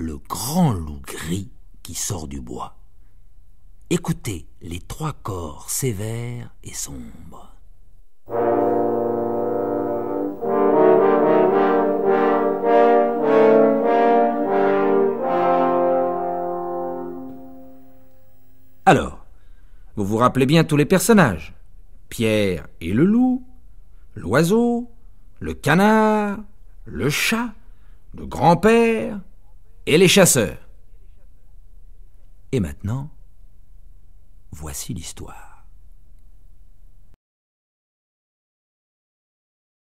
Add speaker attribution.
Speaker 1: le grand loup gris qui sort du bois. Écoutez les 3 corps sévères et sombres.
Speaker 2: Alors, vous vous rappelez bien tous les personnages. Pierre et le loup, l'oiseau, le canard, le chat, le grand-père et les chasseurs.
Speaker 1: Et maintenant, voici l'histoire.